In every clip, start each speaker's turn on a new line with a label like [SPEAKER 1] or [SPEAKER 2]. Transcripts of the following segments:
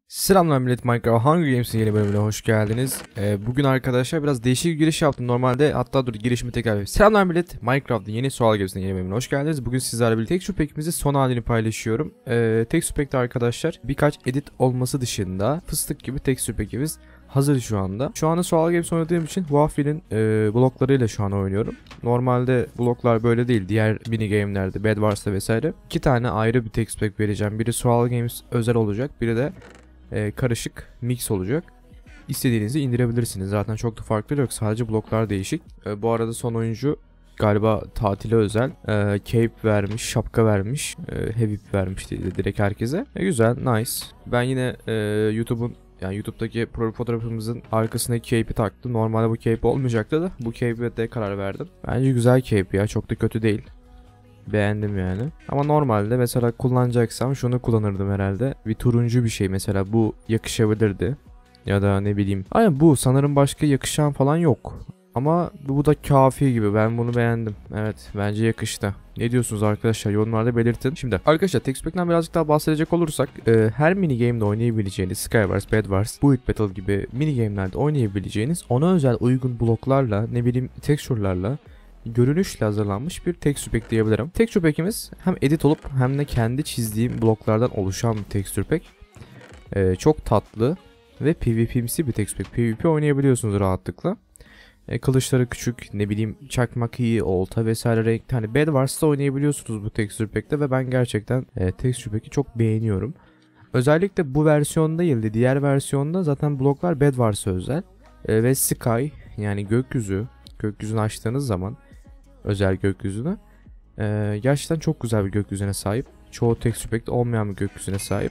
[SPEAKER 1] Selamlar millet, Minecraft Hunger Games'in yeni bölümüne hoş geldiniz. Bugün arkadaşlar biraz değişik bir giriş yaptım normalde, hatta dur girişimi tekrar yapayım. Selamlar millet, Minecraft'ın yeni Sual Games'in yeni bölümüne hoş geldiniz. Bugün sizlerle birlikte Texture Pack'imizin son halini paylaşıyorum. Texture Pack'te arkadaşlar birkaç edit olması dışında fıstık gibi Texture Pack'imiz hazır şu anda. Şu anda Sual Games oynadığım için Waffle'in bloklarıyla şu an oynuyorum. Normalde bloklar böyle değil, diğer mini game'lerde, Bed Wars'ta vesaire. İki tane ayrı bir Texture Pack vereceğim. Biri Sual Games özel olacak, biri de karışık mix olacak. İstediğinizi indirebilirsiniz. Zaten çok da farklı yok. Sadece bloklar değişik. Bu arada son oyuncu galiba tatile özel cape vermiş, şapka vermiş, heavy vermiş direkt herkese. Güzel, nice. Ben yine YouTube'daki profil fotoğrafımızın arkasındaki cape'i taktım. Normalde bu cape olmayacaktı da bu cape'e de karar verdim. Bence güzel cape ya, çok da kötü değil. Beğendim yani. Ama normalde mesela kullanacaksam şunu kullanırdım herhalde. Bir turuncu bir şey mesela, bu yakışabilirdi. Ya da ne bileyim. Aynen, bu sanırım başka yakışan falan yok. Ama bu da kafi gibi. Ben bunu beğendim. Evet, bence yakıştı. Ne diyorsunuz arkadaşlar? Yorumlarda belirtin. Şimdi arkadaşlar Texture Pack'ten birazcık daha bahsedecek olursak her mini game'de oynayabileceğiniz, Skywars, Bed Wars, Build Battle gibi mini game'lerde oynayabileceğiniz ona özel uygun bloklarla, ne bileyim texture'larla, görünüşle hazırlanmış bir texture pack diyebilirim. Texture pack'imiz hem edit olup hem de kendi çizdiğim bloklardan oluşan bir texture pack. Çok tatlı ve PvP'msi bir texture pack. PvP oynayabiliyorsunuz rahatlıkla. Kılıçları küçük, ne bileyim çakmak iyi, olta vesaire renkli. Hani Bed Wars'ta oynayabiliyorsunuz bu texture pack'te ve ben gerçekten texture pack'i çok beğeniyorum. Özellikle bu versiyonda değil de diğer versiyonda zaten bloklar Bed Wars'a özel. Ve Sky, yani gökyüzünü açtığınız zaman özel gökyüzüne, gerçekten çok güzel bir gökyüzüne sahip. Çoğu texture pack'te olmayan bir gökyüzüne sahip.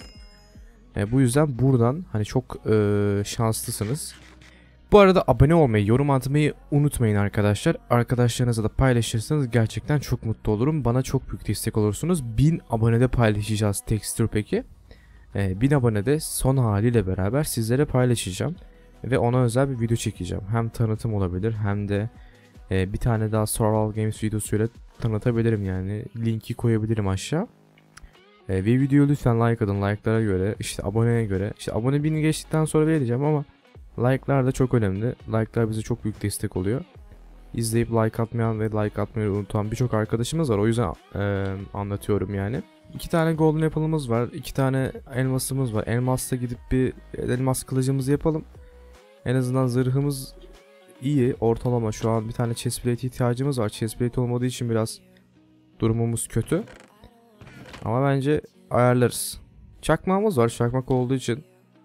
[SPEAKER 1] Bu yüzden buradan hani çok şanslısınız. Bu arada abone olmayı, yorum atmayı unutmayın arkadaşlar. Arkadaşlarınızla da paylaşırsanız gerçekten çok mutlu olurum. Bana çok büyük destek olursunuz. 1000 abonede paylaşacağız texture pack'i. 1000 abonede son haliyle beraber sizlere paylaşacağım. Ve ona özel bir video çekeceğim. Hem tanıtım olabilir hem de bir tane daha Survival Games videosuyla tanıtabilirim yani. Linki koyabilirim aşağı. Ve videoyu lütfen like atın. Like'lara göre, işte aboneye göre. İşte abone 1000'i geçtikten sonra vereceğim ama like'lar da çok önemli. Like'lar bize çok büyük destek oluyor. İzleyip like atmayan ve like atmayı unutan birçok arkadaşımız var. O yüzden anlatıyorum yani. 2 tane golden apple'ımız var. 2 tane elmasımız var. Elmas'ta gidip bir elmas kılıcımızı yapalım. En azından zırhımız iyi, ortalama. Şu an bir tane chestplate ihtiyacımız var. Chestplate olmadığı için biraz durumumuz kötü. Ama bence ayarlarız. Çakmağımız var. Çakmak olduğu için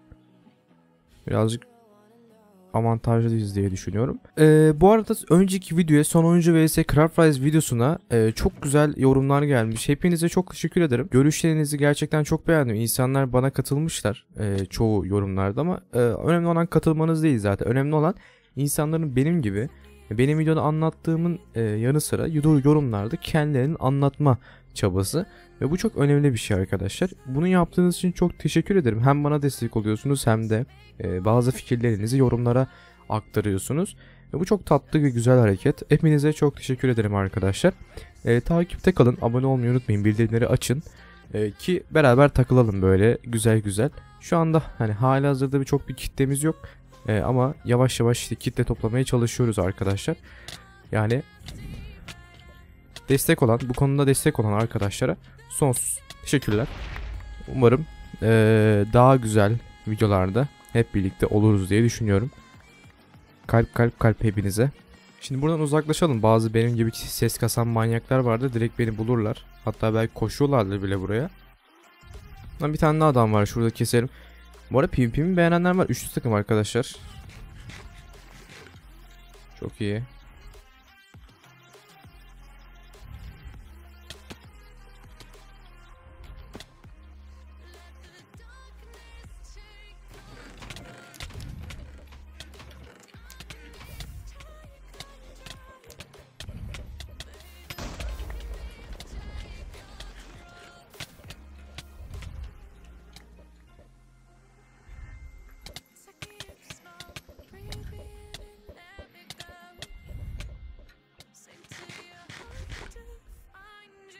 [SPEAKER 1] birazcık avantajlıyız diye düşünüyorum. Bu arada önceki videoya, son oyuncu vs Craftwise videosuna çok güzel yorumlar gelmiş. Hepinize çok teşekkür ederim. Görüşlerinizi gerçekten çok beğendim. İnsanlar bana katılmışlar çoğu yorumlarda ama önemli olan katılmanız değil zaten. Önemli olan insanların benim gibi, benim videoda anlattığımın yanı sıra yorumlarda kendilerinin anlatma çabası. Ve bu çok önemli bir şey arkadaşlar. Bunu yaptığınız için çok teşekkür ederim. Hem bana destek oluyorsunuz hem de bazı fikirlerinizi yorumlara aktarıyorsunuz. Ve bu çok tatlı ve güzel hareket. Hepinize çok teşekkür ederim arkadaşlar. Takipte kalın. Abone olmayı unutmayın. Bildirimleri açın. Ki beraber takılalım böyle güzel güzel. Şu anda hani halihazırda birçok bir kitlemiz yok. Ama yavaş yavaş işte kitle toplamaya çalışıyoruz arkadaşlar. Yani bu konuda destek olan arkadaşlara sonsuz teşekkürler. Umarım daha güzel videolarda hep birlikte oluruz diye düşünüyorum. Kalp kalp kalp hepinize. Şimdi buradan uzaklaşalım. Bazı benim gibi ses kasan manyaklar vardı. Direkt beni bulurlar. Hatta belki koşuyorlardır bile buraya. Lan bir tane daha adam var. Şurada keselim. Bu arada PvP'mi beğenenler var. Üçlü takım arkadaşlar. Çok iyi.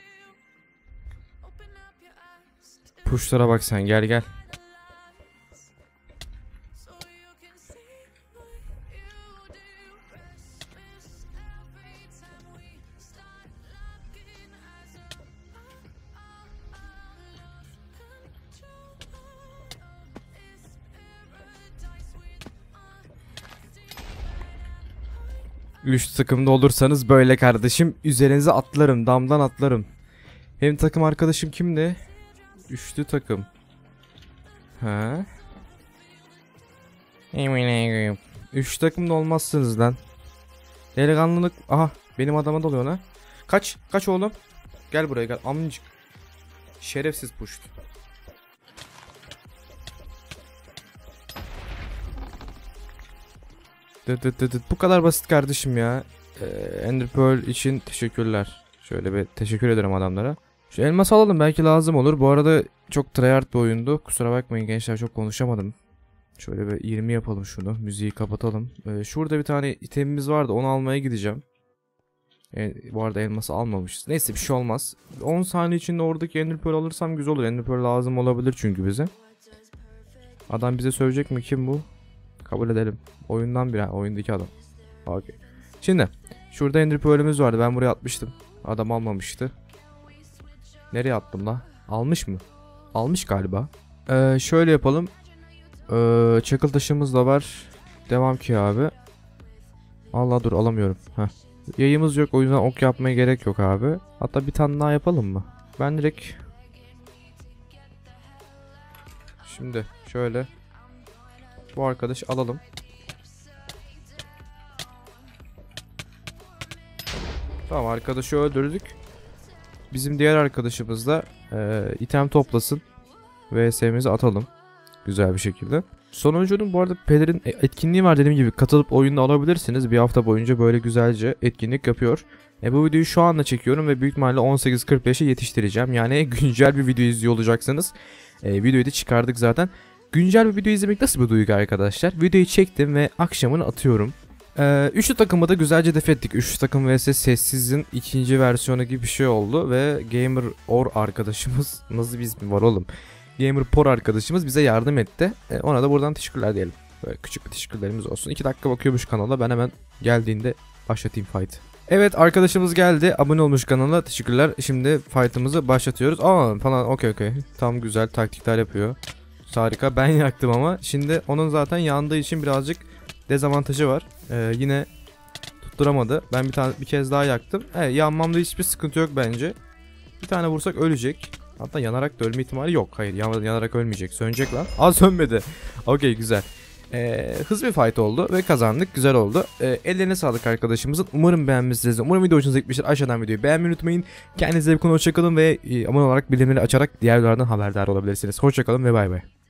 [SPEAKER 1] Puşlara bak sen, gel gel. Üç takımda olursanız böyle kardeşim. Üzerinize atlarım. Damdan atlarım. Hem takım arkadaşım kimdi? Üçlü takım. Ha? Üç takımda olmazsınız lan. Delikanlılık. Aha benim adama doluyor lan. Kaç. Kaç oğlum. Gel buraya gel. Amcık. Şerefsiz puşt. Bu kadar basit kardeşim ya. Ender Pearl için teşekkürler. Şöyle bir teşekkür ederim adamlara. Şu elmas alalım, belki lazım olur. Bu arada çok tryhard bir oyundu. Kusura bakmayın gençler, çok konuşamadım. Şöyle bir 20 yapalım şunu. Müziği kapatalım. Şurada bir tane itemimiz vardı. Onu almaya gideceğim. Bu arada elması almamışız. Neyse bir şey olmaz. 10 saniye içinde oradaki Ender Pearl alırsam güzel olur. Ender Pearl lazım olabilir çünkü bize. Adam bize sövecek mi? Kim bu? Kabul edelim. Oyundan biri. Oyundaki adam. Okay. Şimdi şurada Ender Pearl'ümüz vardı. Ben buraya atmıştım. Adam almamıştı. Nereye attım la? Almış mı? Almış galiba. Şöyle yapalım. Çakıl taşımız da var. Devam ki abi. Allah dur alamıyorum. Heh. Yayımız yok, o yüzden ok yapmaya gerek yok abi. Hatta bir tane daha yapalım mı? Ben direkt şimdi şöyle bu arkadaşı alalım. Tamam, arkadaşı öldürdük. Bizim diğer arkadaşımız da item toplasın. VS'mizi atalım. Güzel bir şekilde. Sonuncunun bu arada pelerin etkinliği var dediğim gibi, katılıp oyunda alabilirsiniz. Bir hafta boyunca böyle güzelce etkinlik yapıyor. Bu videoyu şu anda çekiyorum ve büyük ihtimalle 18.45'e yetiştireceğim. Yani güncel bir video izliyor olacaksınız. Videoyu da çıkardık zaten. Güncel bir video izlemek nasıl bir duygu arkadaşlar? Videoyu çektim ve akşamını atıyorum. Üçlü takımı da güzelce def ettik. Üçlü takım vs Sessiz'in ikinci versiyonu gibi bir şey oldu ve Gamer Or arkadaşımız, nasıl bir ismi var oğlum? Gamer Por arkadaşımız bize yardım etti. Ona da buradan teşekkürler diyelim. Böyle küçük bir teşekkürlerimiz olsun. 2 dakika bakıyormuş kanala. Ben hemen geldiğinde başlatayım fight. Evet, arkadaşımız geldi. Abone olmuş kanala. Teşekkürler. Şimdi fight'ımızı başlatıyoruz. Aa falan, okey. Tam güzel taktikler yapıyor. Harika. Ben yaktım ama. Şimdi onun zaten yandığı için birazcık dezavantajı var. Yine tutturamadı. Ben bir kez daha yaktım. Yanmamda hiçbir sıkıntı yok bence. Bir tane vursak ölecek. Hatta yanarak da ölme ihtimali yok. Hayır, yanarak ölmeyecek. Sönecek lan. Sönmedi. Okey, güzel. Hızlı bir fight oldu ve kazandık. Güzel oldu. Ellerine sağlık arkadaşımızın. Umarım beğenmişsiniz. Umarım video hoşunuza gitmiştir. Aşağıdan videoyu beğenmeyi unutmayın. Kendinize bir konu, hoşçakalın ve abone olarak bildirimleri açarak diğer videolardan haberdar olabilirsiniz. Hoşçakalın ve bay bay.